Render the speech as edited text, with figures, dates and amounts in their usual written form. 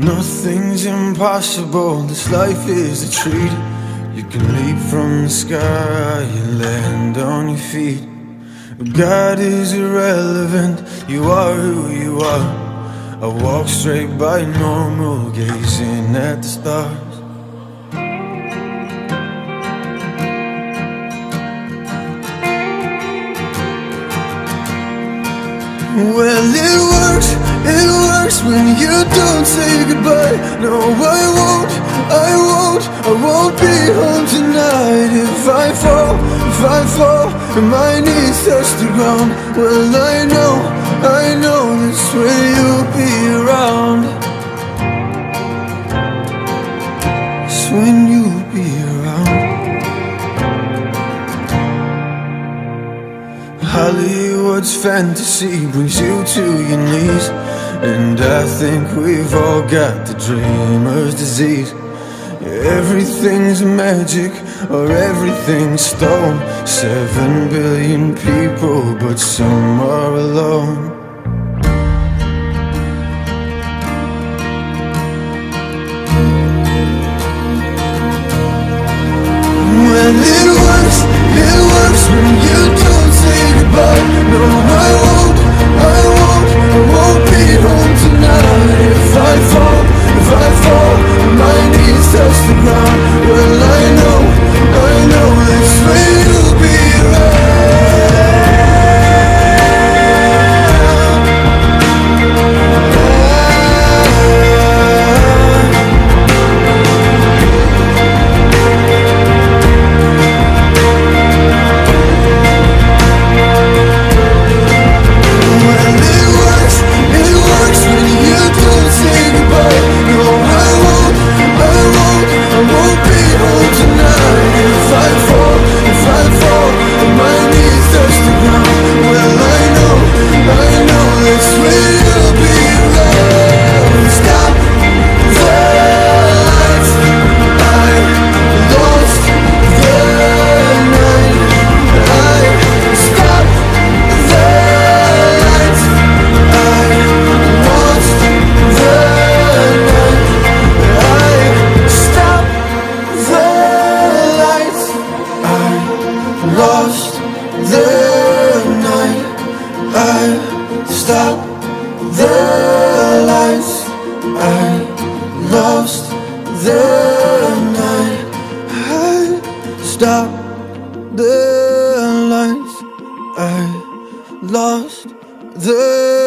Nothing's impossible, this life is a treat. You can leap from the sky, you land on your feet. God is irrelevant, you are who you are. I walk straight by normal, gazing at the stars. Well, it works when you don't say goodbye. No, I won't be home tonight. If I fall, and my knees touch the ground, well, I know that's when you'll be around. That's when you'll be around. Hollywood's fantasy brings you to your knees, and I think we've all got the dreamer's disease. Everything's magic or everything's stone. 7 billion people, but some are alone. Well, it works when you don't say goodbye. No, I won't be home tonight. If I fall, my knees touch the ground, well, I know that's when you'll be lost the night. I stopped the lights. I lost the night. I stopped the lights. I lost the